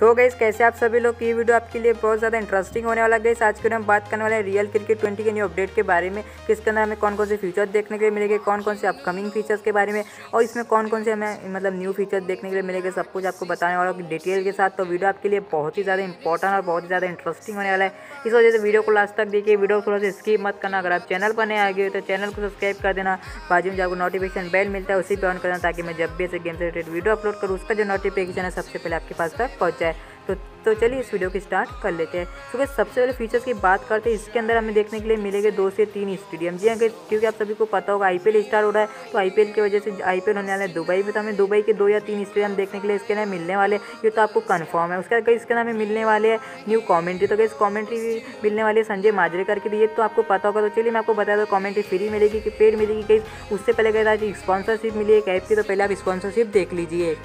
So guys कैसे आप सभी लोग, ये वीडियो आपके लिए बहुत ज़्यादा इंटरेस्टिंग होने वाला। गाइस आज के हम बात करने वाले हैं रियल क्रिकेट 20 के न्यू अपडेट के बारे में, किसके अंदर हमें कौन कौन से फीचर्स देखने के लिए मिलेंगे, कौन कौन से अपकमिंग फीचर्स के बारे में, और इसमें कौन कौन से हमें मतलब न्यू फीचर्स देखने के लिए मिलेंगे, सब कुछ आपको बताने वाला हूँ डिटेल के साथ। तो वीडियो आपके लिए बहुत ही ज़्यादा इंपॉर्टेंट और बहुत ही ज़्यादा इंटरेस्टिंग होने वाला है। इस वजह से वीडियो को लास्ट तक देखिए, वीडियो को थोड़ा सा स्किप मत करना। अगर आप चैनल पर नए आ गए तो चैनल को सब्सक्राइब कर देना, बाजू में आपको नोटिफिकेशन बेल मिलता है उसी पर ऑन करना, ताकि मैं जब भी ऐसे गेम से रिलेटेड वीडियो अपलोड करूँ उसका जो नोटिफिकेशन है सबसे पहले आपके पास तक पहुँच जाए। तो चलिए इस वीडियो की स्टार्ट कर लेते हैं। तो सबसे पहले फीचर्स की बात करते हैं। इसके अंदर हमें देखने के लिए मिलेंगे 2 से 3 स्टेडियम। जी हाँ, क्योंकि आप सभी को पता होगा आईपीएल स्टार्ट हो रहा है, तो आईपीएल की वजह से आईपीएल होने वाला है दुबई में, तो हमें दुबई के 2 या 3 स्टेडियम देखने के लिए इसके अंदर मिलने वाले, ये तो आपको कन्फर्म है। उसके बाद इसके अंदर हमें मिलने वाले हैं न्यू कॉमेंट्री। तो इस कॉमेंट्री भी मिलने वाली है संजय माजरेकर की, ये तो आपको पता होगा। तो चलिए मैं आपको बता दूँ कॉमेंट्री फ्री मिलेगी कि पेड मिलेगी। कहीं उससे पहले कहता है स्पॉन्सरशिप मिली एक ऐप की, तो पहले आप स्पॉन्सरशिप देख लीजिए।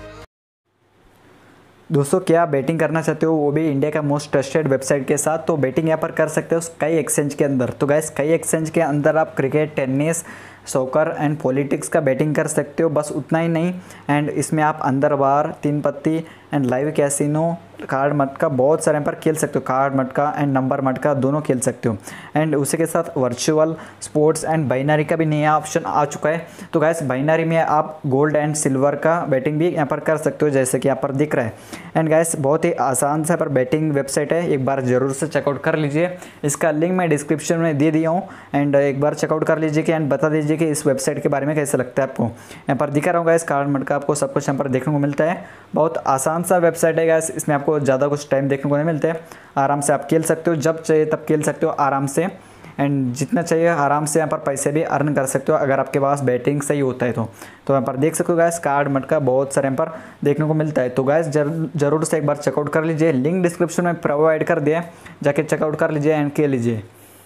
दोस्तों, क्या आप बैटिंग करना चाहते हो, वो भी इंडिया का मोस्ट ट्रस्टेड वेबसाइट के साथ, तो बैटिंग यहाँ पर कर सकते हो कई एक्सचेंज के अंदर। तो गाइस कई एक्सचेंज के अंदर आप cricket, tennis, soccer and politics का बैटिंग कर सकते हो। बस उतना ही नहीं, एंड इसमें आप अंदर बार, 3 पत्ती एंड लाइव कैसीनो, कार्ड मटका, बहुत सारे पर खेल सकते हो। कार्ड मटका एंड नंबर मटका दोनों खेल सकते हो। एंड उसी के साथ वर्चुअल स्पोर्ट्स एंड बाइनरी का भी नया ऑप्शन आ चुका है। तो गाइस बाइनरी में आप गोल्ड एंड सिल्वर का बैटिंग भी यहाँ पर कर सकते हो, जैसे कि यहाँ पर दिख रहा है। एंड गाइस बहुत ही आसान सा पर बैटिंग वेबसाइट है, एक बार ज़रूर से चेकआउट कर लीजिए। इसका लिंक मैं डिस्क्रिप्शन में दे दिया हूँ, एंड एक बार चेकआउट कर लीजिए कि एंड बता दीजिए कि इस वेबसाइट के बारे में कैसा लगता है आपको। यहाँ पर दिखा रहा हूँ गाइस, कार्ड मटका आपको सब कुछ यहाँ पर देखने को मिलता है। बहुत आसान सा वेबसाइट है गाइस, इसमें आपको ज़्यादा कुछ टाइम देखने को नहीं मिलता है। आराम से आप खेल सकते हो, जब चाहिए तब खेल सकते हो आराम से, एंड जितना चाहिए आराम से यहाँ पर पैसे भी अर्न कर सकते हो अगर आपके पास बैटिंग सही होता है। तो यहाँ पर देख सकते हो गाइस, कार्ड मटका बहुत सारे यहाँ पर देखने को मिलता है। तो गाइस जरूर से एक बार चेकआउट कर लीजिए, लिंक डिस्क्रिप्शन में प्रोवाइड कर दिया, जाके चेकआउट कर लीजिए एंड खेल लीजिए।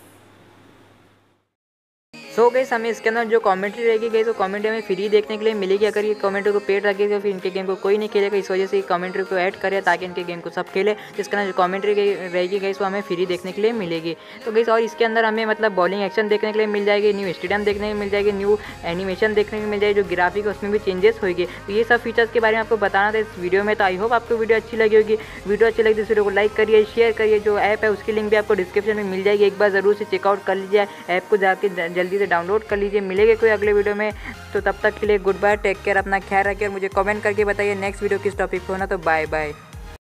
सो गाइस हमें इसके अंदर जो कमेंट्री रहेगी गाइस, वो कमेंट्री हमें फ्री देखने के लिए मिलेगी। अगर ये कमेंट्री को पेड रखेगा फिर इनके गेम को कोई नहीं खेलेगा, इस वजह से कमेंट्री को ऐड करें ताकि इनके गेम को सब खेले। जिसके अंदर जो कमेंट्री रहेगी गाइस वो हमें फ्री देखने के लिए मिलेगी। तो गाइस और इसके अंदर हमें मतलब बॉलिंग एक्शन देखने के लिए मिल जाएगी, न्यू स्टेडियम देखने को मिल जाएगी, न्यू एनिमेशन देखने को मिल जाएगी, जो ग्राफिक है उसमें भी चेंजेस होगी। तो ये सब फीचर्स के बारे में आपको बताना था इस वीडियो में। तो आई होप आपको वीडियो अच्छी लगी होगी। वीडियो अच्छी लगी तो इस वीडियो को लाइक करिए, शेयर करिए। जो ऐप है उसकी लिंक भी आपको डिस्क्रिप्शन में मिल जाएगी, एक बार ज़रूर से चेकआउट कर लीजिए। ऐप को जाके जल्दी से डाउनलोड कर लीजिए। मिलेंगे कोई अगले वीडियो में, तो तब तक के लिए गुड बाय, टेक केयर, अपना ख्याल रखिए और मुझे कमेंट करके बताइए नेक्स्ट वीडियो किस टॉपिक पे होना। तो बाय बाय।